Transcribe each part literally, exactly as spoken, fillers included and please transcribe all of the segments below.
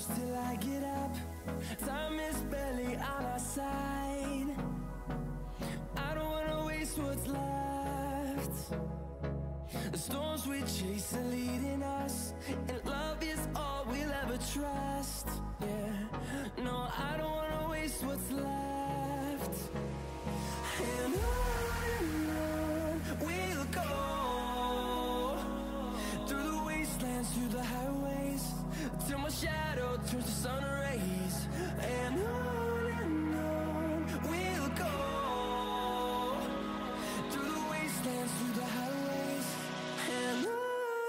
till I get up. Time is barely on our side. I don't wanna waste what's left. The storms we chase are leading us, and love is all we'll ever trust. Yeah, no, I don't wanna waste what's left. And on and on we'll go, through the wastelands, through the highways, till my shadow turns to sun rays. And on and on we'll go, through the wastelands, through the highways, and on.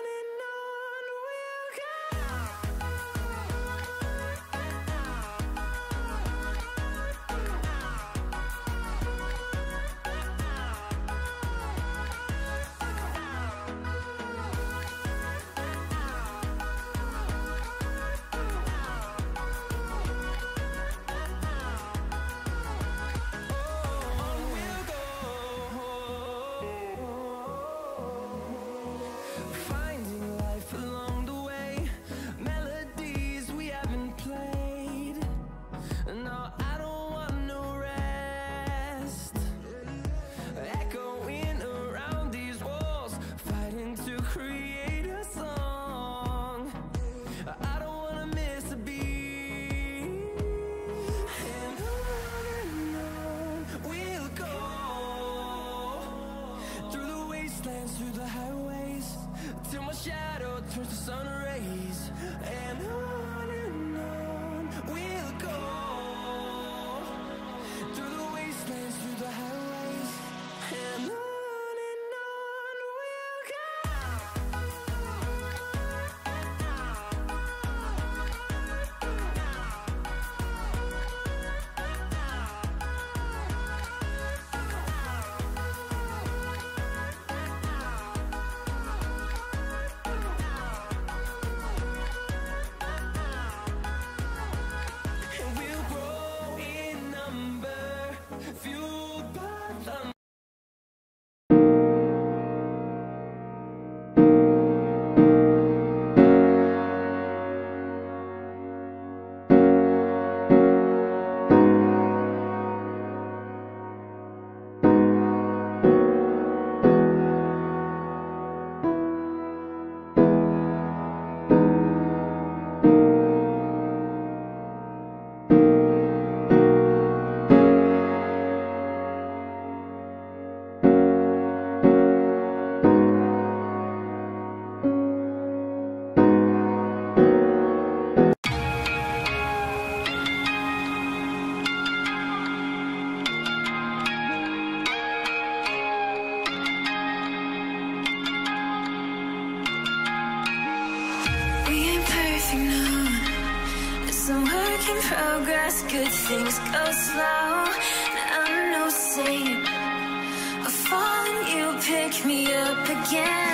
Through the highways, till my shadow turns to sun rays. And on and on we'll go, through the wastelands, through the highways, and on. Progress, good things go slow. I'm no saint. I fall and you pick me up again.